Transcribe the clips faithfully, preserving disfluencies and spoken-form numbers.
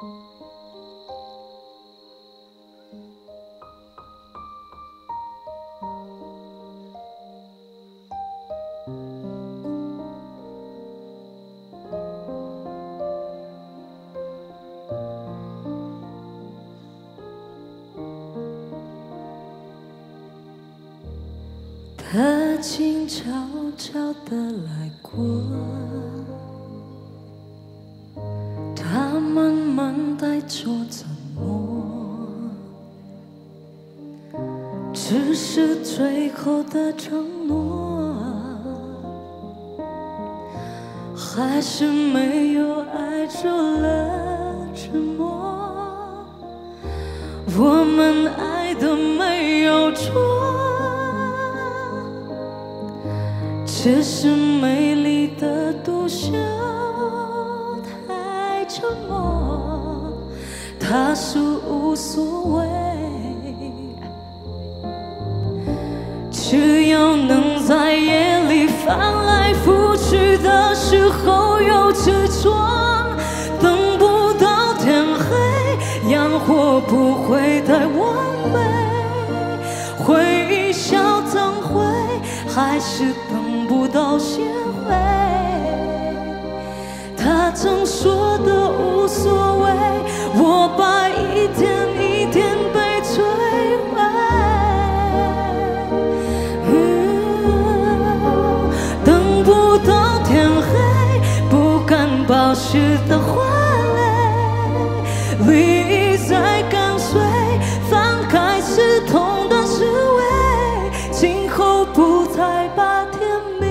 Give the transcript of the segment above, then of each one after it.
他静悄悄地来过，他慢慢带着沉默，只是最后的承诺，还是没有挨住了沉默。我们爱的没有错，只是美丽的独秀太沉默，他说无所谓，只要能在夜里翻来覆去的时候有执着，等不到天黑，烟火不会太完美，回忆消灯灰，还是等不到协会。他曾说的无所谓，我把一天一天被摧毁。嗯，等不到天黑，不敢保湿的花蕾，利益在跟随，放开是痛的滋味，今后不再把甜蜜。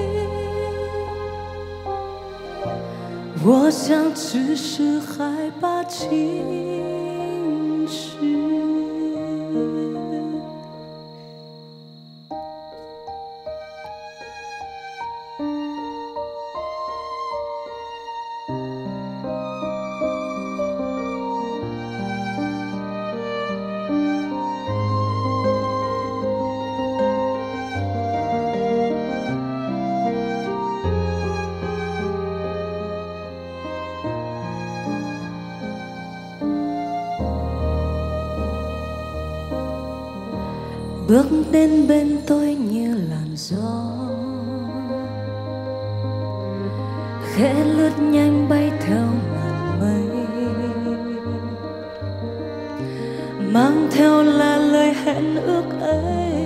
我想只是害怕情绪。Bước đến bên tôi như làn gió, khẽ lướt nhanh bay theo màn mây, mang theo là lời hẹn ước ấy,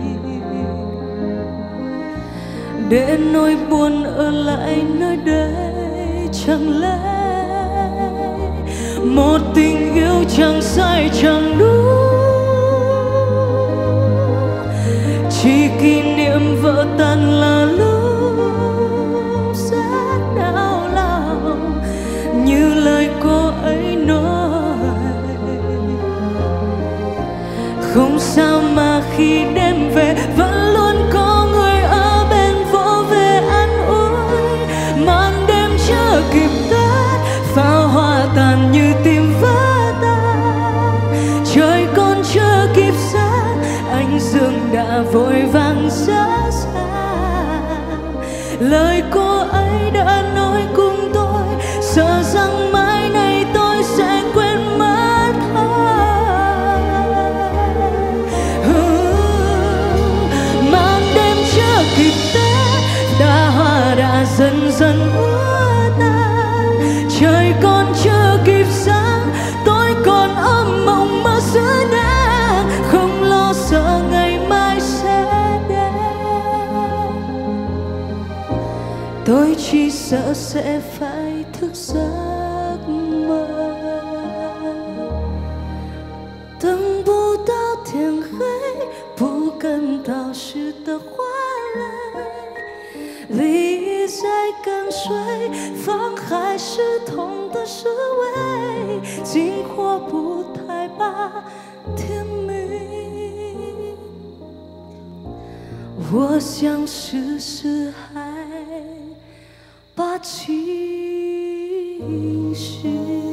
để nỗi buồn ở lại nơi đây. Chẳng lẽ một tình yêu chẳng sai chẳng đúng, chỉ kỷ niệm vỡ tan là lúc rất đau lòng, như lời cô ấy nói. Không sao mà khi đêm về vẫn luôn có người ở bên vỗ về an ủi. Màn đêm chưa kịp tắt, pháo hoa tàn như tim vỡ tan, trời còn chưa kịp sáng, ánh dương đã vội vàng ra xa. Lời cô ấy đã nói cùng tôi, sợ rằng mai này tôi sẽ quên mất thôi. Màn đêm chưa kịp tết, đã hoa đã dần dần úa tan, trời còn chưa kịp sáng, tôi còn ôm mộng mơ xưa đã, không lo sợ ngày mai sẽ đến. Tôi chỉ sợ sẽ phải thức giấc mơ, 等不到天黑，不敢到时的花蕾，利益在跟随，放还是痛的滋味，今或不太把甜蜜。我想试试还把情绪